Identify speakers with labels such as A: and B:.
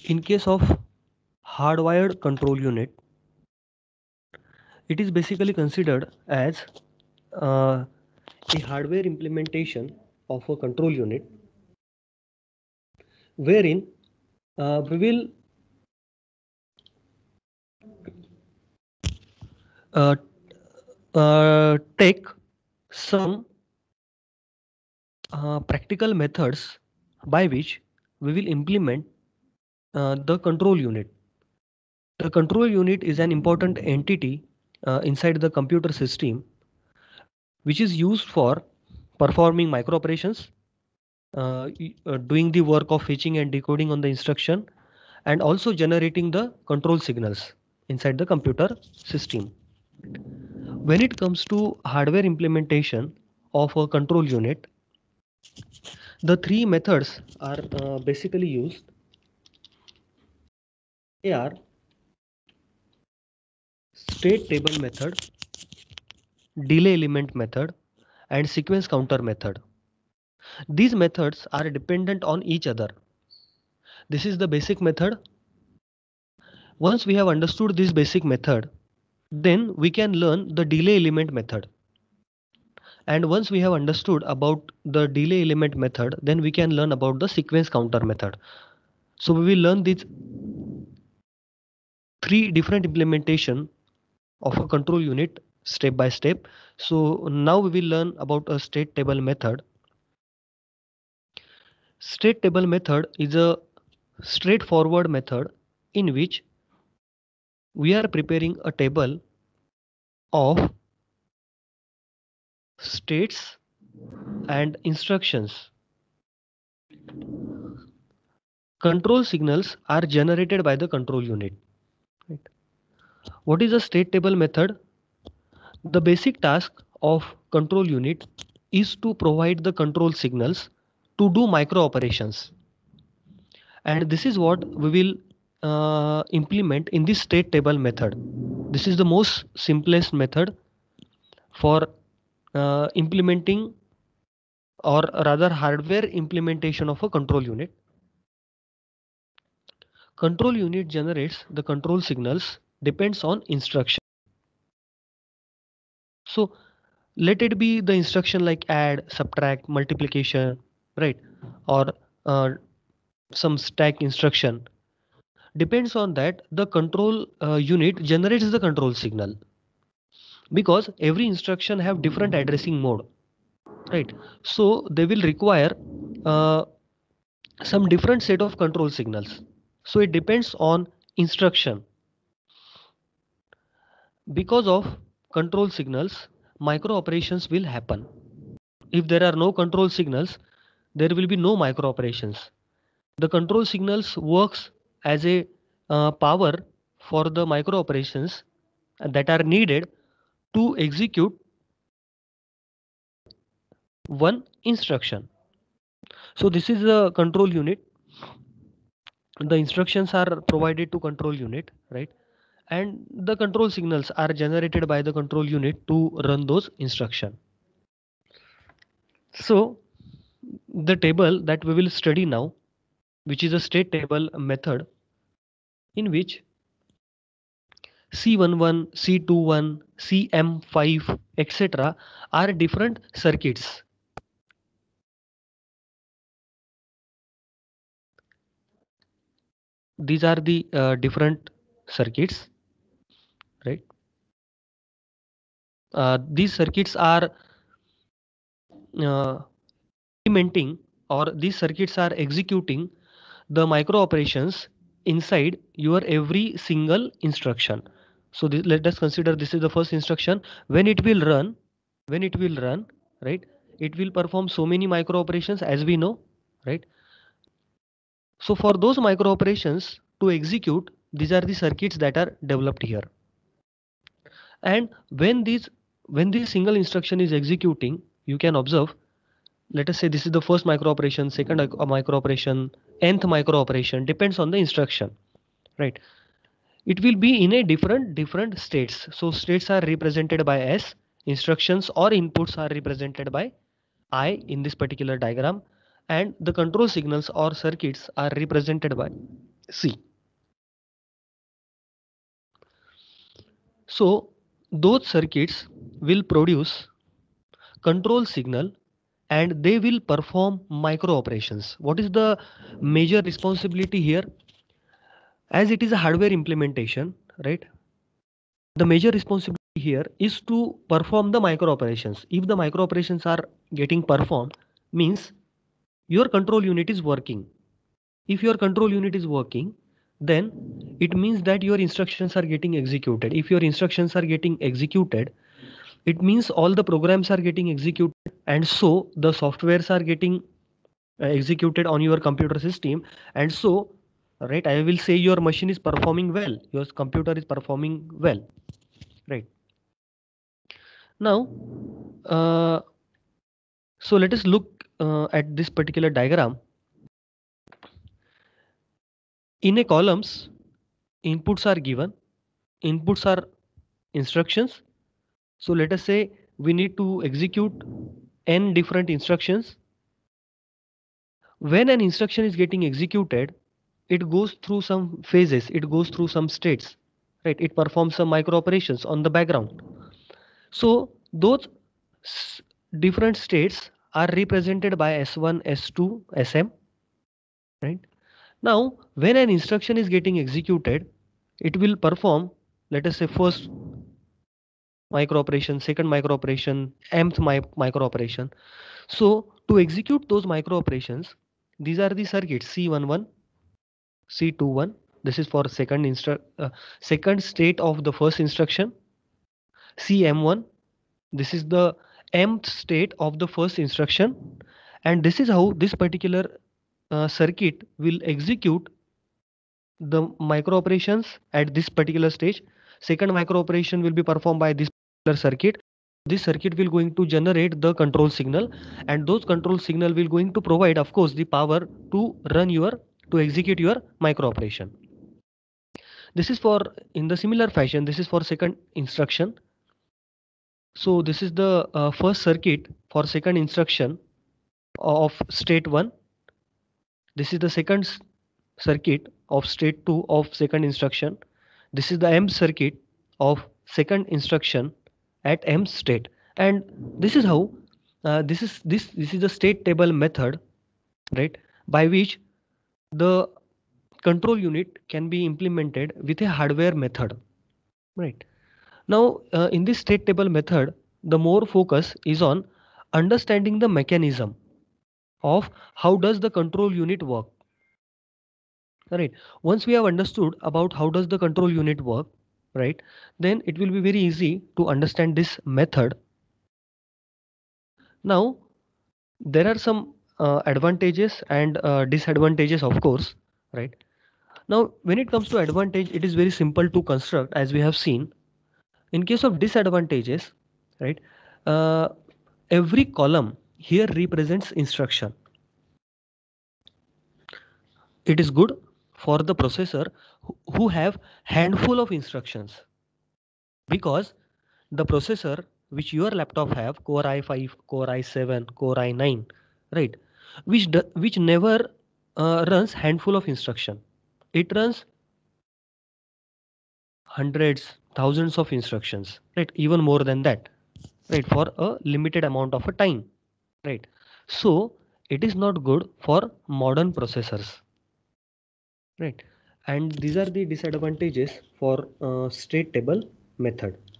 A: In case of hardwired control unit, it is basically considered as a hardware implementation of a control unit wherein we will uh, take some practical methods by which we will implement the control unit. The control unit is an important entity inside the computer system which is used for performing micro operations, doing the work of fetching and decoding on the instruction, and also generating the control signals inside the computer system. When it comes to hardware implementation of a control unit, the three methods are basically used. They are state table method, delay element method, and sequence counter method. These methods are dependent on each other. This is the basic method. Once we have understood this basic method, then we can learn the delay element method. And once we have understood about the delay element method, then we can learn about the sequence counter method. So we will learn these three different implementation of a control unit step by step. So now we will learn about a state table method. State table method is a straightforward method in which we are preparing a table of states and instructions. Control signals are generated by the control unit. Right. What is a state table method? The basic task of control unit is to provide the control signals to do micro operations. And this is what we will implement in this state table method. This is the most simplest method for implementing, or rather hardware implementation of a control unit. Control unit generates the control signals depends on instruction. So let it be the instruction like add, subtract, multiplication, right? Or uh, some stack instruction. Depends on that, the control unit generates the control signal, because every instruction have different addressing mode, right? So they will require uh, some different set of control signals. So it depends on instruction. Because of control signals, micro operations will happen. If there are no control signals, there will be no micro operations. The control signals works as a power for the micro operations that are needed to execute one instruction. So this is the control unit. The instructions are provided to control unit, right? And the control signals are generated by the control unit to run those instruction. So the table that we will study now, which is a state table method, in which C11, C21, CM5, etc. are different circuits. These are the different circuits, right? These circuits are uh, implementing, or these circuits are executing the micro operations inside your every single instruction. So let us consider this is the first instruction. When it will run, right, it will perform so many micro operations, as we know, right? So for those micro operations to execute, these are the circuits that are developed here. And when this single instruction is executing, you can observe, let us say this is the first micro operation, second micro operation, nth micro operation, depends on the instruction, right? It will be in a different states. So states are represented by S, instructions or inputs are represented by I in this particular diagram, and the control signals or circuits are represented by C. So those circuits will produce control signal and they will perform micro operations. What is the major responsibility here? As it is a hardware implementation, right? The major responsibility here is to perform the micro operations. If the micro operations are getting performed, means your control unit is working. If your control unit is working, then it means that your instructions are getting executed. If your instructions are getting executed, it means all the programs are getting executed, and so the softwares are getting executed on your computer system, and so, right, I will say your machine is performing well, your computer is performing well, right? Now, uh, so let us look at this particular diagram. In a columns, inputs are given, inputs are instructions. So let us say we need to execute n different instructions. When an instruction is getting executed, it goes through some phases, it goes through some states, right? It performs some micro operations on the background. So those different states are represented by S1, S2, Sm, right? Now, when an instruction is getting executed, it will perform, let us say, first micro operation, second micro operation, mth micro operation. So to execute those micro operations, these are the circuits C11, C21. This is for second state of the first instruction. CM1. This is the mth state of the first instruction, and this is how this particular circuit will execute the micro operations at this particular stage. Second micro operation will be performed by this particular circuit. This circuit will going to generate the control signal, and those control signal will going to provide, of course, the power to run your to execute your micro operation. This is for, in the similar fashion, this is for second instruction. So this is the first circuit for second instruction of state 1. This is the second circuit of state 2 of second instruction. This is the M circuit of second instruction at M state. And this is how this is the state table method, right, by which the control unit can be implemented with a hardware method, right? Now, in this state table method, the more focus is on understanding the mechanism of how does the control unit work, right? Once we have understood about how does the control unit work, right, then it will be very easy to understand this method. Now, there are some advantages and disadvantages, of course, right? Now, when it comes to advantage, it is very simple to construct, as we have seen. In case of disadvantages, right, uh, every column here represents instruction. It is good for the processor who have handful of instructions, because the processor which your laptop have, Core i5, Core i7, Core i9, right, which never runs handful of instruction. It runs hundreds, thousands of instructions, right, even more than that, right, for a limited amount of a time, right? So it is not good for modern processors, right? And these are the disadvantages for state table method.